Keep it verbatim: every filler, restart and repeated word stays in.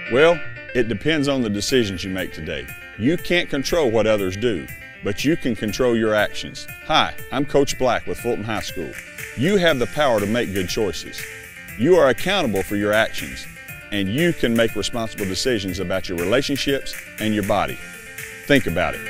Well, it depends on the decisions you make today. You can't control what others do, but you can control your actions. Hi, I'm Coach Black with Fulton High School. You have the power to make good choices. You are accountable for your actions, and you can make responsible decisions about your relationships and your body. Think about it.